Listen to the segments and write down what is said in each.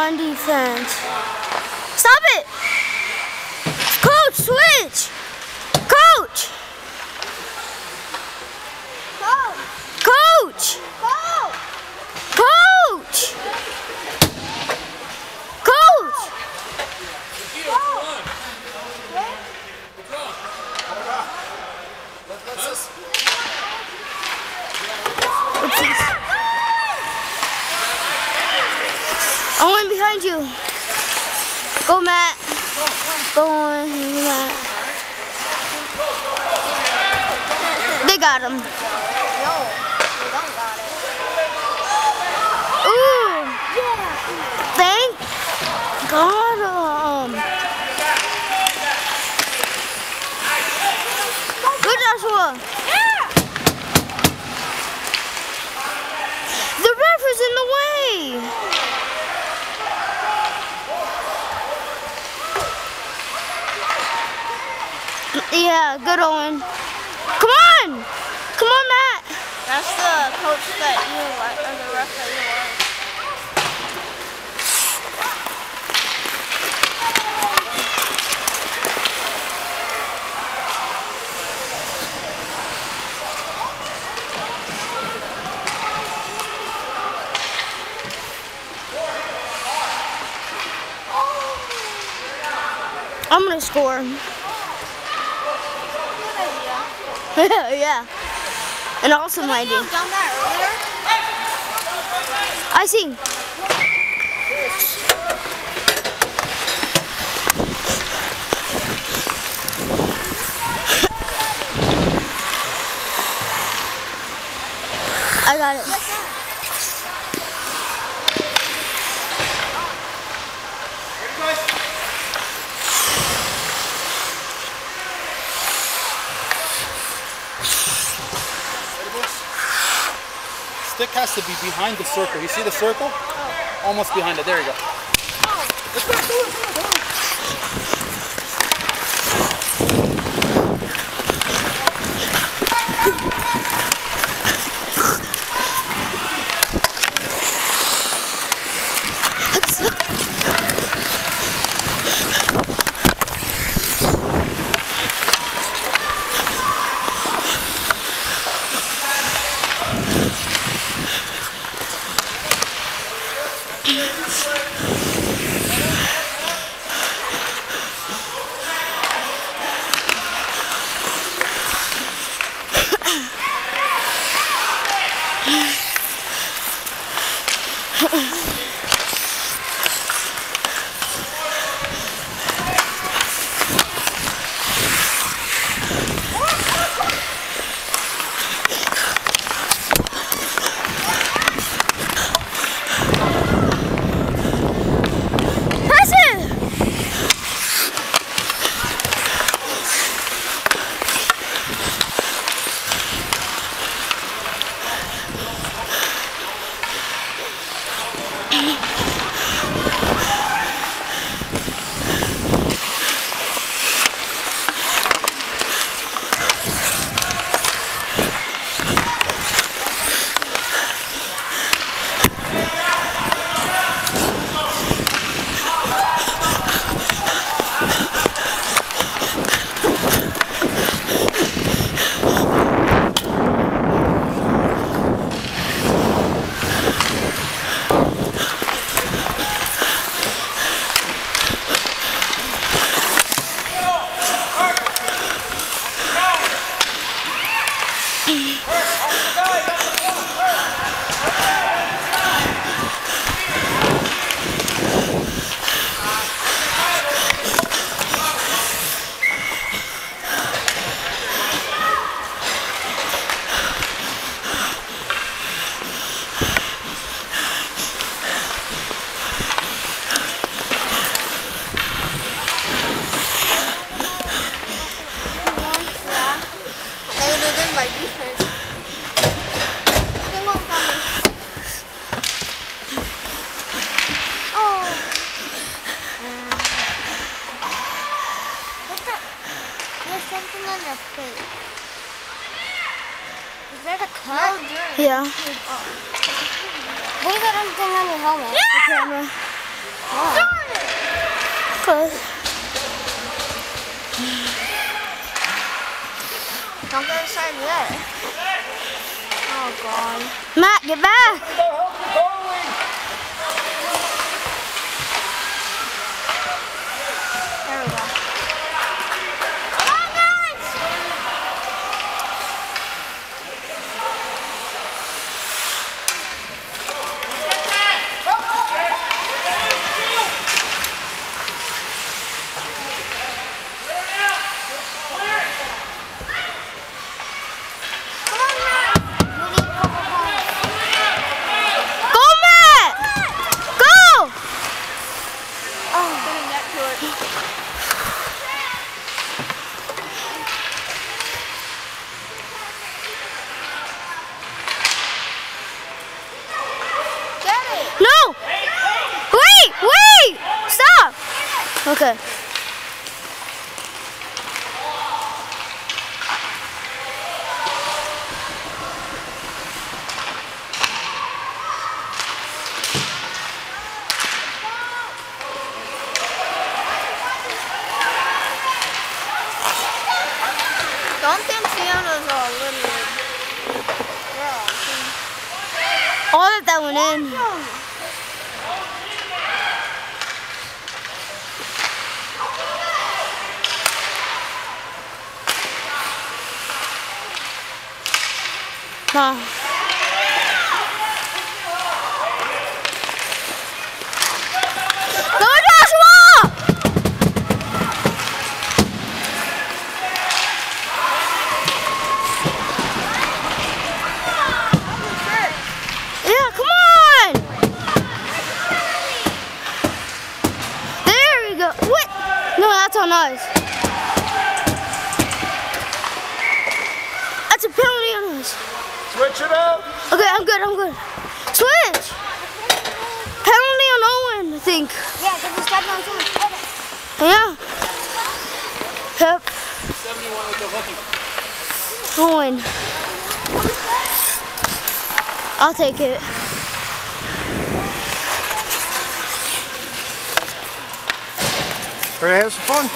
on defense. Stop it! Coach, switch! Coach! Coach! Coach! Coach! I went behind you. Go, Matt. Go on, Matt. They got him. No, we don't got it. Ooh. Thank God. Good, Joshua. The ref is in the way. Yeah, good Owen. Come on! Come on, Matt! That's the coach that you like, or the ref that you like. I'm gonna score. Yeah. An awesome idea. Done that earlier? I see. I got it. Stick has to be behind the circle. You see the circle? Almost behind it. There you go. Let's go. Yeah. What is that thing on your helmet? The camera. Close. Don't go inside yet. Oh God. Matt, get back. There we go. Come on, guys! Go, Matt. Go. Getting that to it. Get it! No. Wait. Stop. Okay. Don't think Fiona's all limited. Yeah. All that went in. Huh. Go, Joshua! Yeah, come on! There we go. What? No, that's on us. That's a penalty on us. Switch it up. Okay, I'm good. Switch! Penalty on Owen, I think. Yeah, because we stepped on someone's foot. Yeah. Yep. 71 with the hooking. Owen. I'll take it. Ready to have some fun?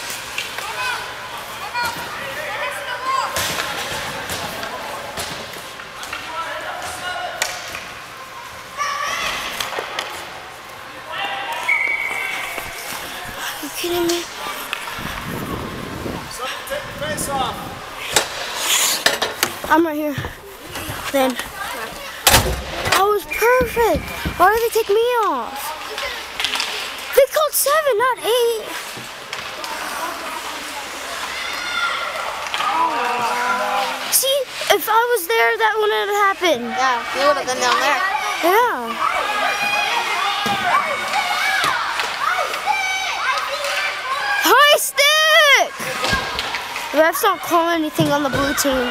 Are you kidding me? Somebody take the face off. I'm right here. Then. I was perfect. Why did they take me off? They called 7, not 8. See, if I was there, that wouldn't have happened. Yeah, you would have been down there. Yeah. High stick! The refs don't call anything on the blue team.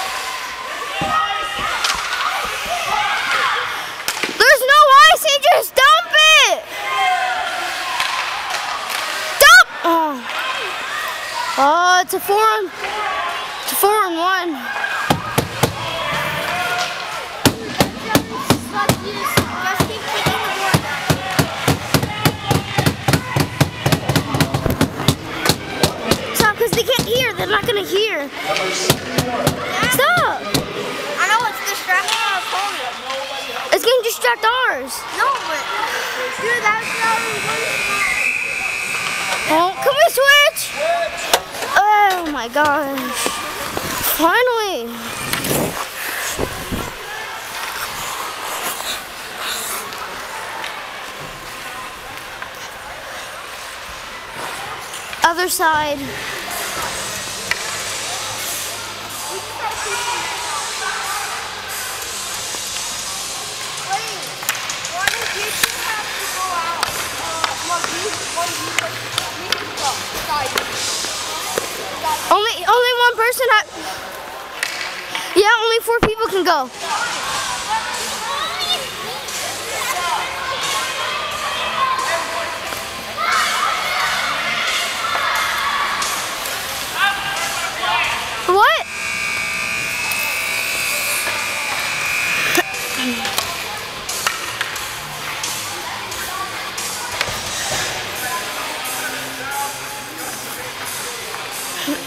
There's no ice, he just dump it! Dump! Oh, it's a 4-on-1. Just keep kicking the board. Stop, because they can't hear. They're not going to hear. Stop! I know it's distracting our opponent. It's going to distract ours. No, but dude, that's not Oh, can we switch? Oh my gosh. Finally. Other side. Only one person yeah, only 4 people can go. What?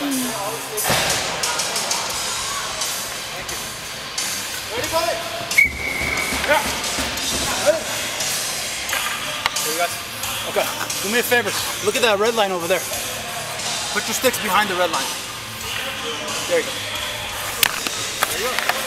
Ready, buddy? Yeah. Ready? There you guys. Okay, do me a favor. Look at that red line over there. Put your sticks behind the red line. There you go. There you go.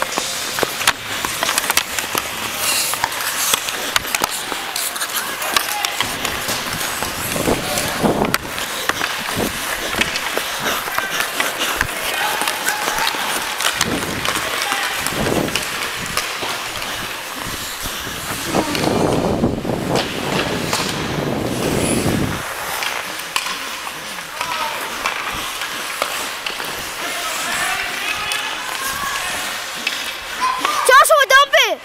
Joshua, dump it!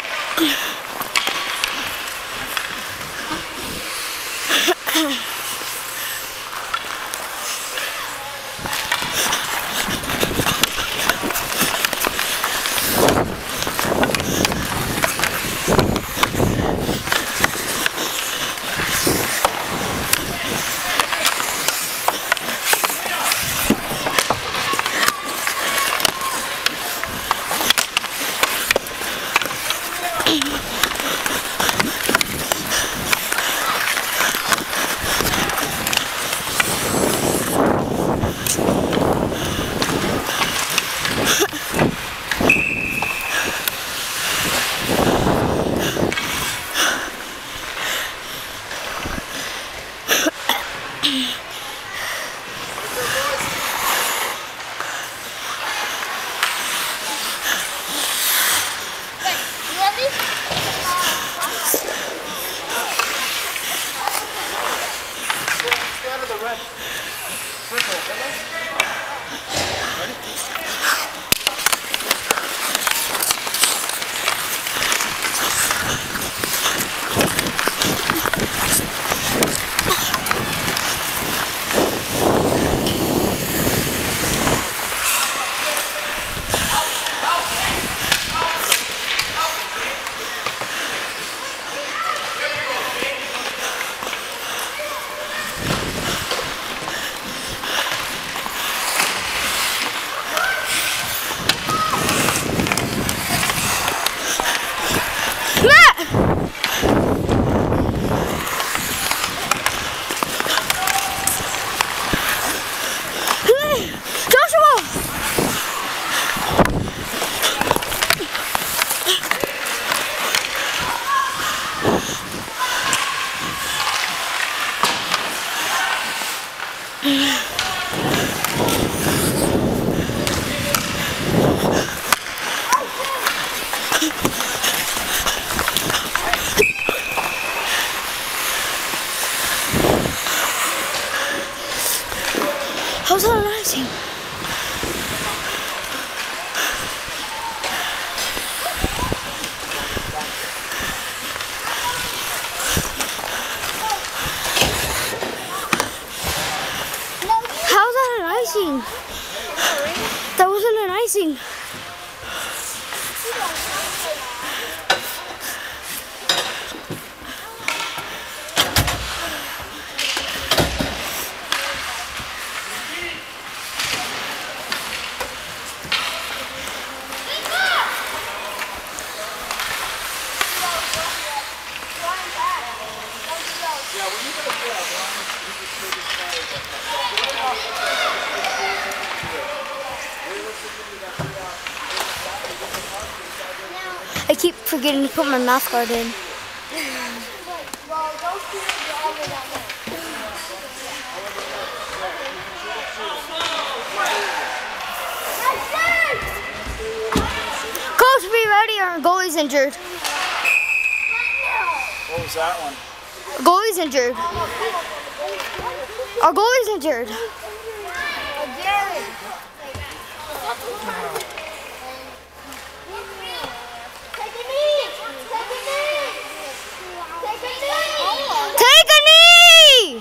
Stay out of the red circle, okay? Ready? How's that amazing? How's that an icing? That wasn't an icing. I keep forgetting to put my mouth guard in. Coach, be ready, our goalie's injured. What was that one? Goalie's injured. Our goalie's injured. Take a knee!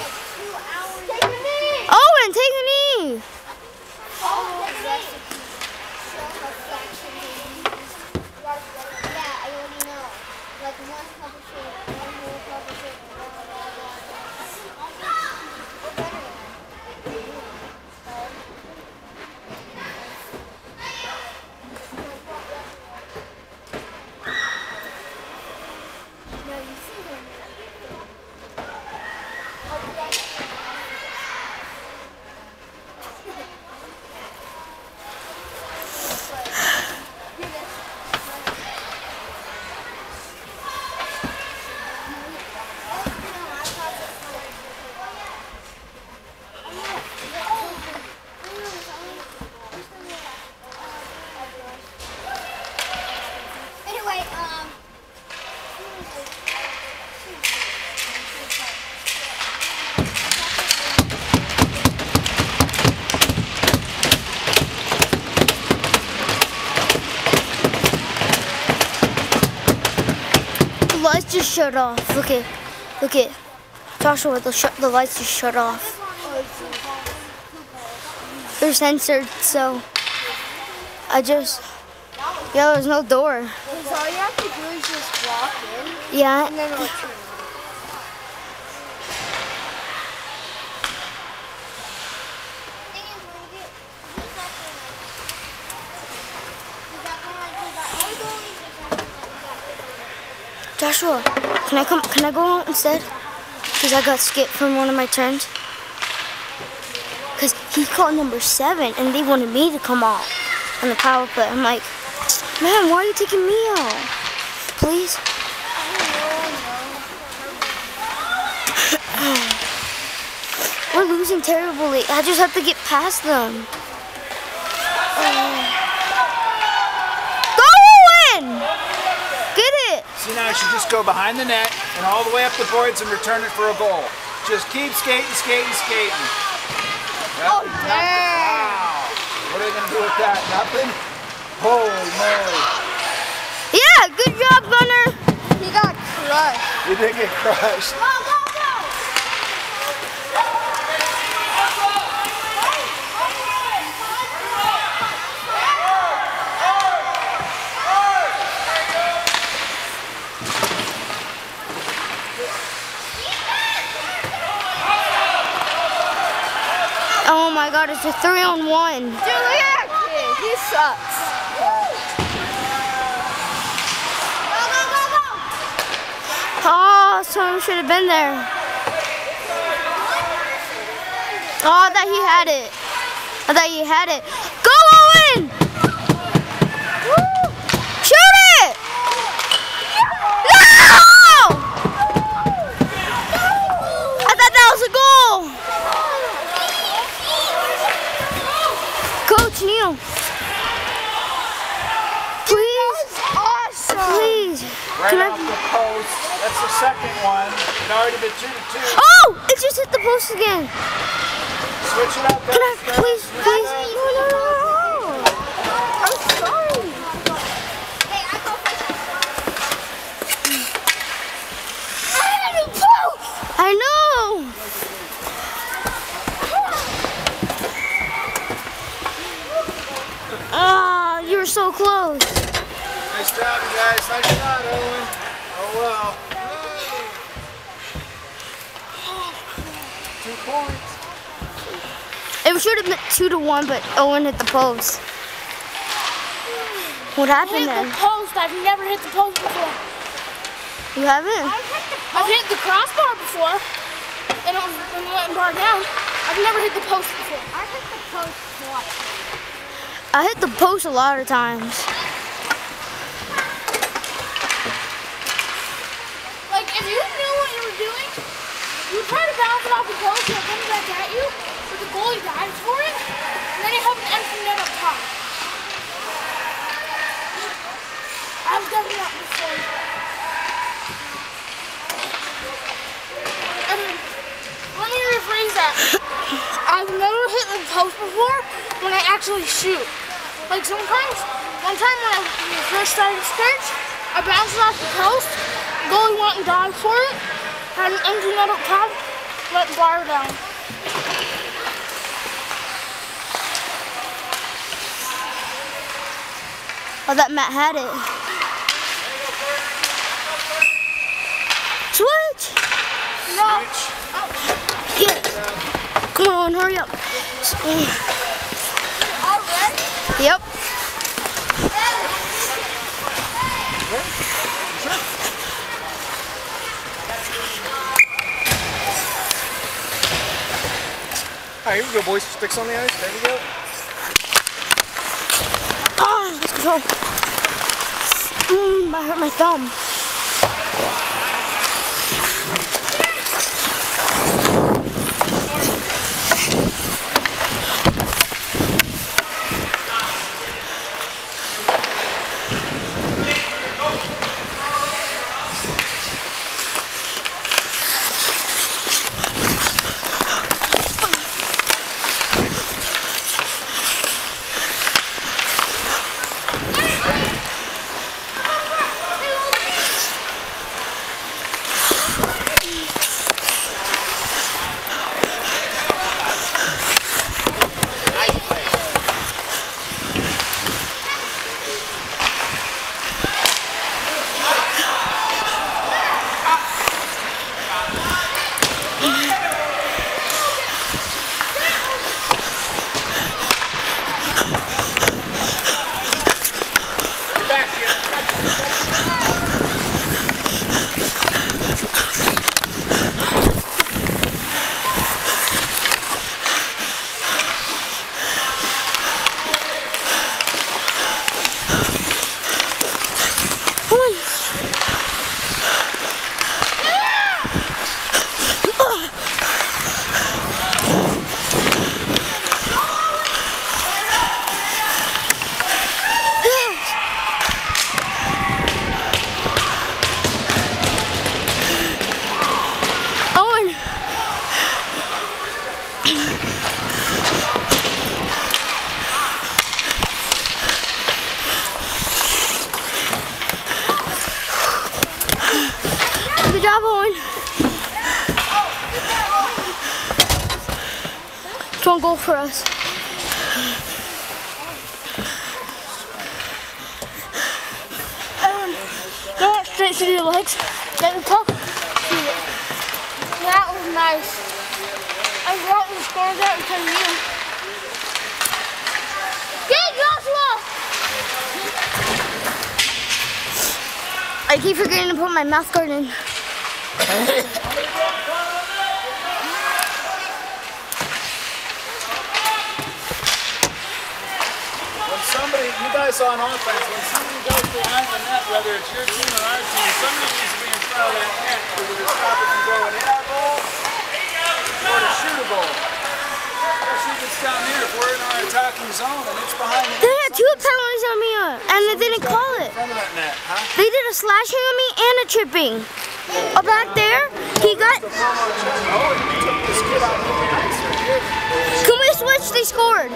Owen, take a knee! just shut off. Look it. Joshua, the lights just shut off. They're censored, so yeah, there's no door. So all you have to do is just walk in. Yeah. And then it'll turn. Joshua, can I go out instead? Because I got skipped from one of my turns. Because he called number 7 and they wanted me to come out on the power play. I'm like, man, why are you taking me out? Please? We're losing terribly. I just have to get past them. Go in! Get it! See, now you should just go behind the net and all the way up the boards and return it for a goal. Just keep skating. Yep. Oh, dang. Wow. What are they going to do with that? Nothing? Holy moly. Yeah, good job, Gunner. He got crushed. We did get crushed. Oh my god, it's a 3-on-1. Dude, look at that kid. He sucks. Oh, someone should have been there. Oh, I thought he had it. Go, Owen! Woo! Shoot it! No! I thought that was a goal. Coach Neil. Please. Awesome. Please. Right Can off the post. That's the second one. It already been 2-2. Oh! It just hit the post again. Switch it up. Can I please? No. I'm sorry. Hey, I go first. I know. Ah, you were so close. Nice job, you guys. Nice shot, Owen. Oh, well. 2 points. It should have been 2-1, but Owen hit the post. What happened Hit then? the post. I've never hit the post before. You haven't? I've hit the crossbar before, and it went bar down. I've never hit the post before. I hit the post twice. I hit the post a lot of times. Like, if you knew what you were doing, you would try to bounce it off the post and it comes back at you, but the goalie dives for it, and then you have an empty net up top. I've done that before. And let me rephrase that. I've never hit the post before when I actually shoot. Like sometimes, one time when I first started Sturge, I bounced it off the post, goalie went and dived for it, had an empty net up top, let bar down. Oh, that Matt had it. Switch! No. Yeah. Come on, hurry up. Already? Yep. All right, here we go, boys. Sticks on the ice. There we go. Oh, let's go. I hurt my thumb. Good job, Owen. It's one goal for us. Go straight through your legs. Get the puck. That was nice. I want to score that because of you. Get Joshua! I keep forgetting to put my mouth guard in. When somebody, you guys on offense, when somebody goes behind the net, whether it's your team or our team, somebody needs to be in front of that net to stop it from going in our goal or to shoot a goal. Especially if it's down here, if we're in our attacking zone and it's behind the net. They had 2 penalties on me, and they didn't call it. In front of that net, huh? They did a slashing on me and a tripping. Back there, he got. Can we switch? They scored.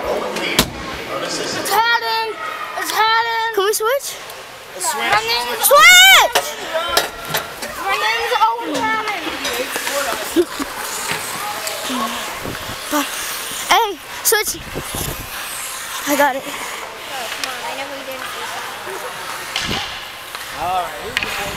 It's Haddon! It's Haddon! Can we switch? My name's Switch! Owen Haddon! Hey, switch. I got it. All right.